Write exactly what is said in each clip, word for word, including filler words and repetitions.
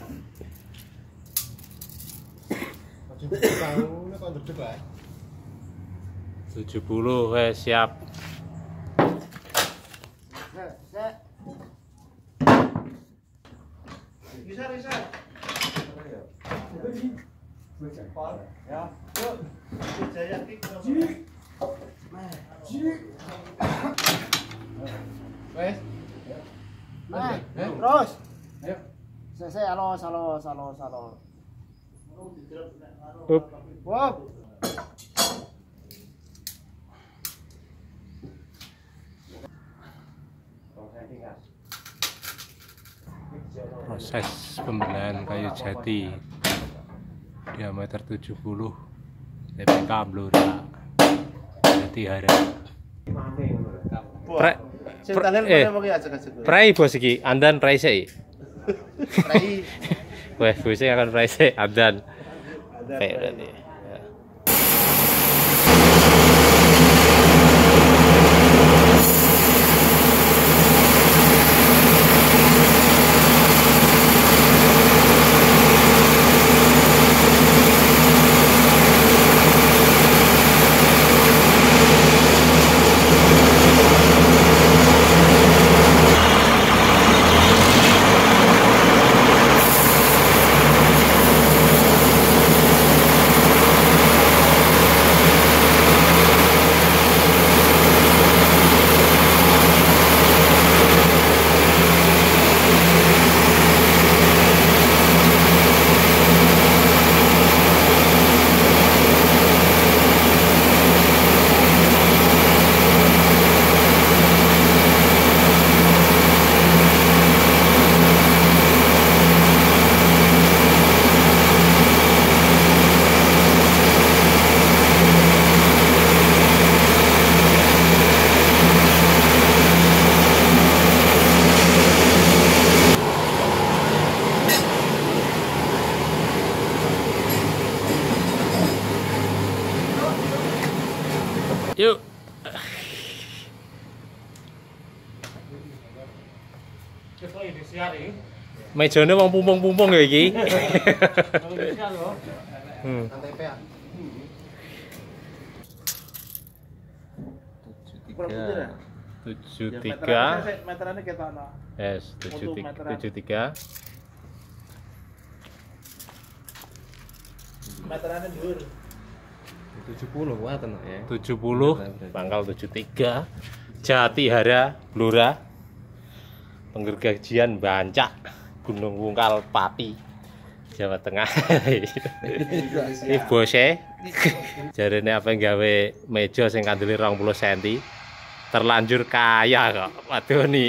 tujuh puluh wes siap. Bisa, bisa. Ya, yuk. Jaya kick. Wes. Nah, terus. Ayo. Saya alos, alos, alos, alos. Up. Wow. Proses pembelian kayu jati diameter tujuh puluh D P K Blora Jati Hara. Pre, pre, eh, prai bos iki, andan prai sik. Prai. Wah, bosnya akan prai sik, andan. Kayak berarti. Yuk. Mejane wong pumpung-pumpung ya iki. Hmm. tujuh tiga. Meterannya kita ana. Yes, tujuh tiga tujuh tiga. Meterannya dhuwur. tujuh puluh waten ya. tujuh puluh pangkal tujuh tiga Jati Hara Blora Penggergajian Bancak Gunung Wungkal Pati Jawa Tengah. Ini bose jarene apa gawe meja sing kandele rong puluh sentimeter terlanjur kaya kok. Waduh nih.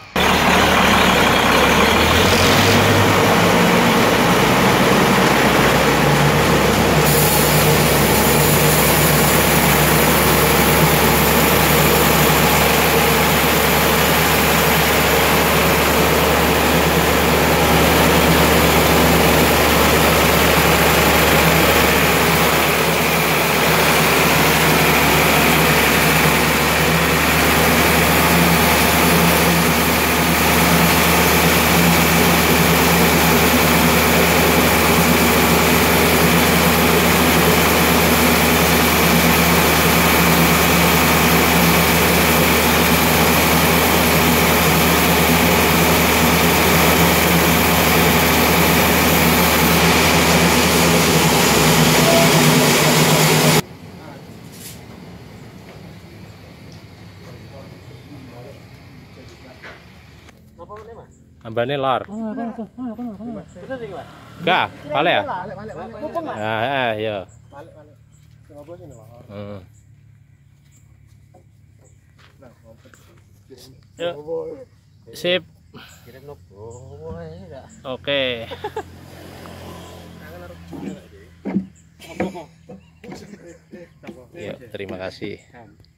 Ambane lor. Enggak, balik ya? Nah, ya. Heeh. Yuk. Sip. Oke. Ya, terima kasih.